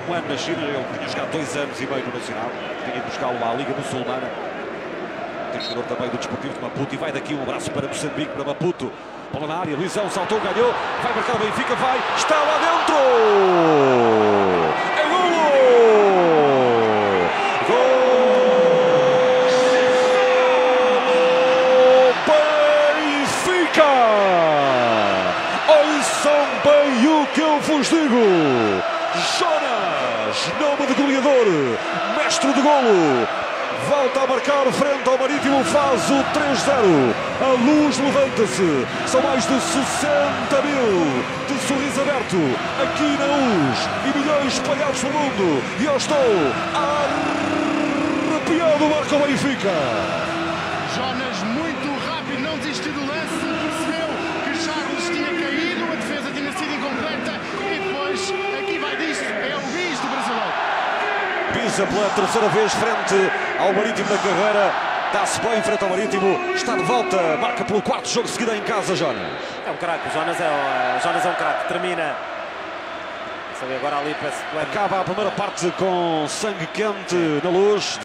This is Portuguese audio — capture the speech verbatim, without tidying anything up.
um ano na China, ele tinha jogado dois anos e meio no Nacional, tinha ido buscá-lo à Liga Muçulmana. Tem jogador também do Desportivo de Maputo, e vai daqui um abraço para Moçambique, para Maputo. Bola na área, Luizão saltou, ganhou, vai marcar o Benfica, vai, está lá dentro! É golo! Golo! Benfica! Ouçam bem o que eu vos digo! Jonas, nome de goleador, mestre de golo, volta a marcar frente ao Marítimo, faz o três zero. A luz levanta-se. São mais de sessenta mil de sorriso aberto aqui na Luz e milhões espalhados pelo mundo. E eu estou arrepiado, marca o Benfica. Jonas, muito rápido, não desistiu do lance, percebeu que Charles tinha caído, a defesa tinha sido incompleta e depois aqui vai disto, é o bis do brasileiro. Pisa pela terceira vez frente ao Marítimo na carreira, dá-se bem frente ao Marítimo, está de volta, marca pelo quarto jogo seguido em casa, Jonas. É um craque, o Jonas é, o Jonas é um craque, termina. Sabe, agora ali parece que... Acaba a primeira parte com sangue quente na Luz.